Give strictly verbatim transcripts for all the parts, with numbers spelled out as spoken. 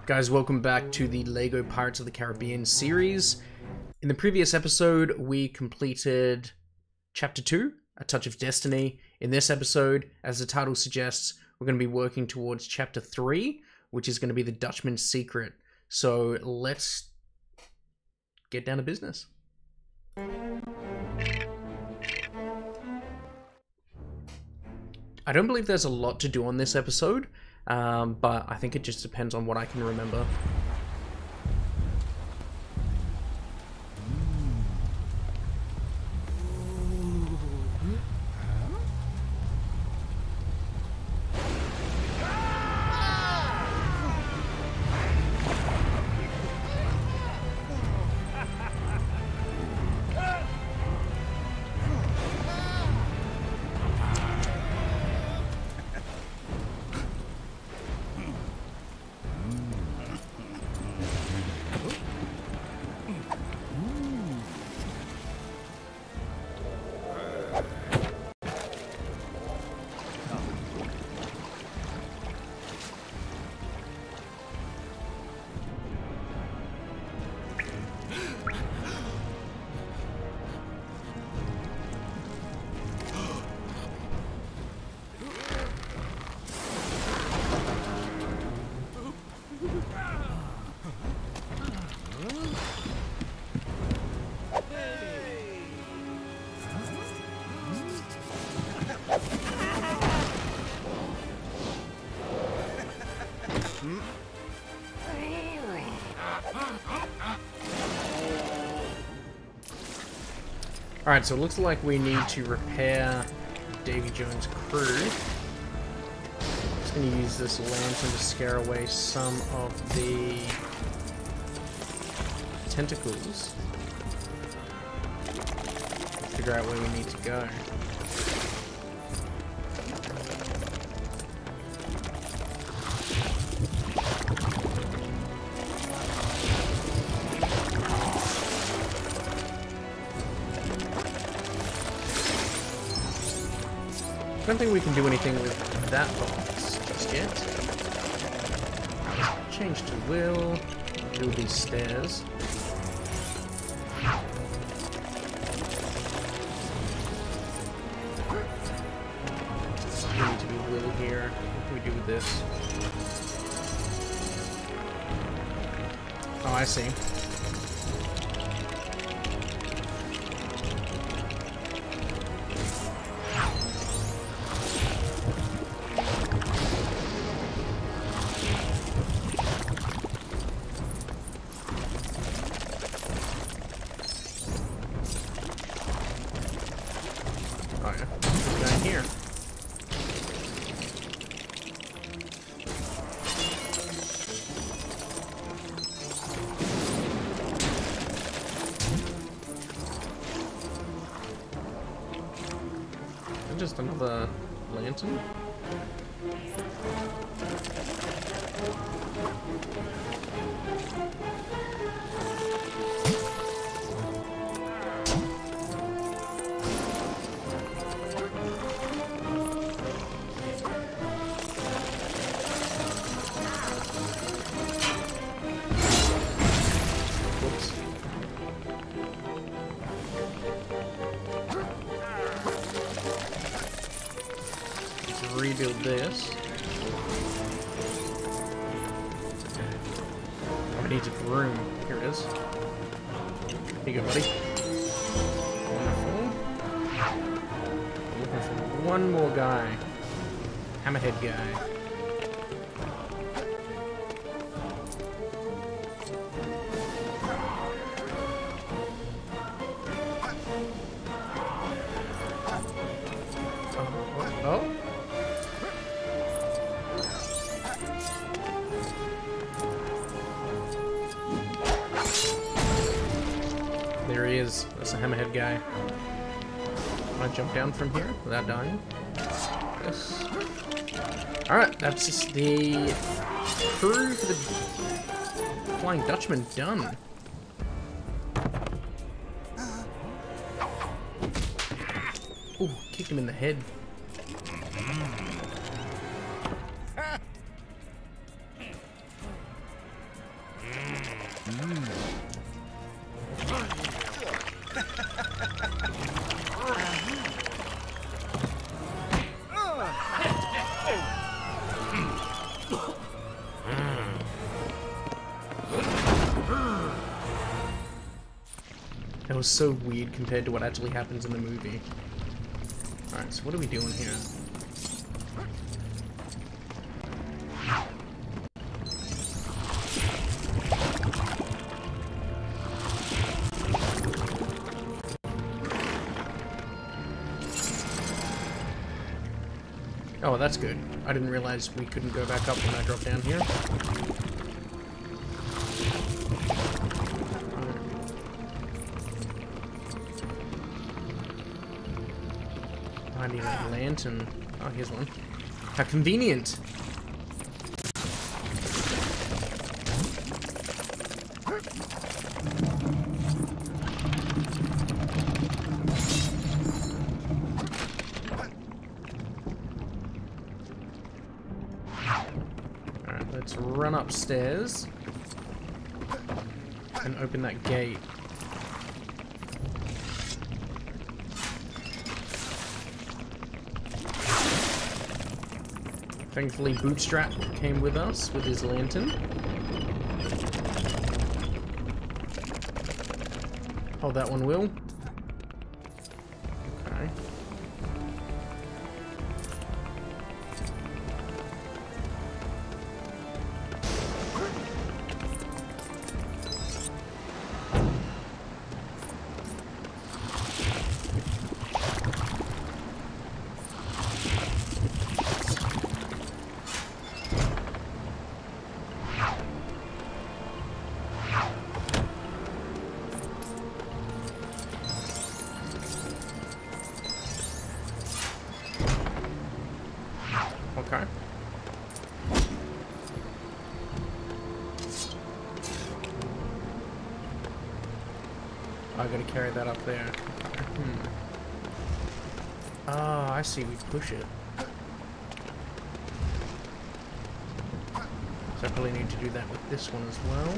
Guys, welcome back to the LEGO Pirates of the Caribbean series. In the previous episode, we completed Chapter two, A Touch of Destiny. In this episode, as the title suggests, we're going to be working towards Chapter three, which is going to be the Dutchman's Secret. So let's get down to business. I don't believe there's a lot to do on this episode. Um, but I think it just depends on what I can remember. Alright, so it looks like we need to repair Davy Jones' crew. Just going to use this lantern to scare away some of the tentacles. Figure out where we need to go. I don't think we can do anything with that box just yet. Change to will. Do these stairs. We need to be will here. What can we do with this? Oh, I see. Just another lantern. Rebuild this. I need a broom. Here it is. Here you go, buddy. Wonderful. I'm looking for one more guy. Hammerhead guy. Oh. There he is. That's a hammerhead guy. Can I jump down from here without dying? Yes. Alright, that's just the crew for the Flying Dutchman done. Ooh, kicked him in the head. That was so weird compared to what actually happens in the movie. Alright, so what are we doing here? Oh, that's good. I didn't realize we couldn't go back up when I dropped down here. I need a lantern. Oh, here's one. How convenient! Alright, let's run upstairs and open that gate. Thankfully, Bootstrap came with us with his lantern. Hold that one, Will. Okay. Okay. I gotta carry that up there. Hmm. Ah, I see. We push it. So I probably need to do that with this one as well.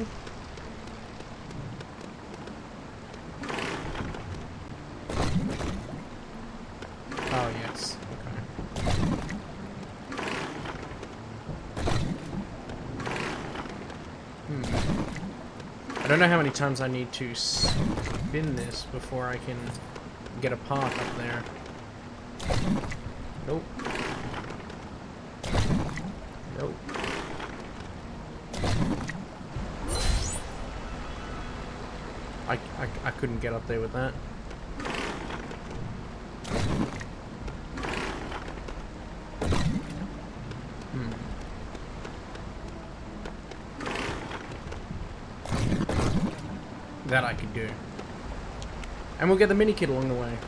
Oh, yes. I don't know how many times I need to spin this before I can get a path up there. Nope. Nope. I, I, I couldn't get up there with that. Hmm. That I could do. And we'll get the mini kit along the way.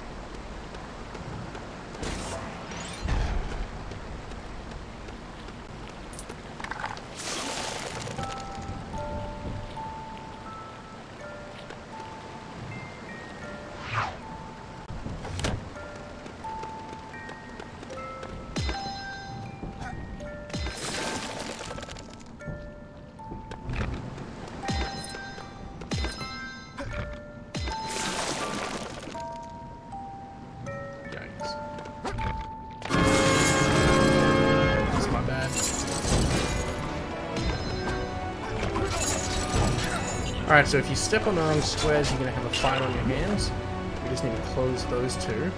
Alright, so if you step on the wrong squares, you're going to have a fight on your hands. We just need to close those two.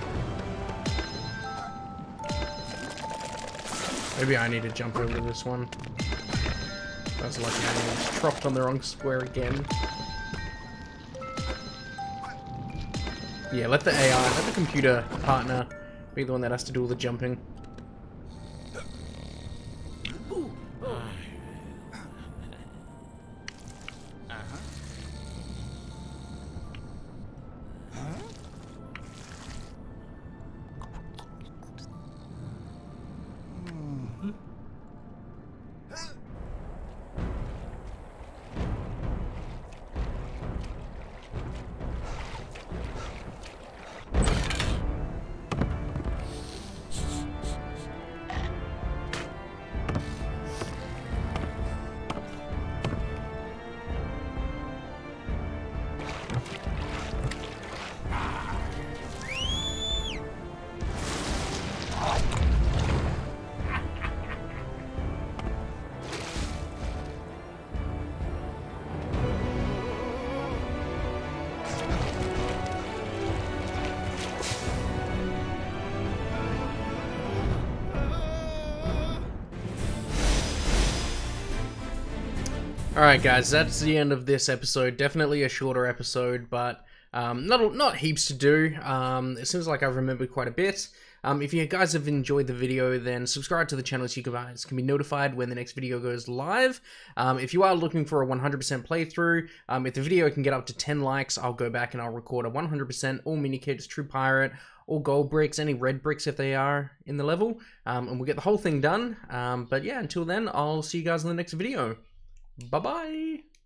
Maybe I need to jump over this one. I was lucky I was dropped on the wrong square again. Yeah, let the A I, let the computer partner be the one that has to do all the jumping. Alright guys, that's the end of this episode. Definitely a shorter episode, but um, not not heaps to do. Um, it seems like I've remembered quite a bit. Um, if you guys have enjoyed the video, then subscribe to the channel so you guys can be notified when the next video goes live. Um, if you are looking for a one hundred percent playthrough, um, if the video can get up to ten likes, I'll go back and I'll record a one hundred percent all mini kits, true pirate, all gold bricks, any red bricks if they are in the level, um, and we'll get the whole thing done. Um, but yeah, until then, I'll see you guys in the next video. Bye-bye!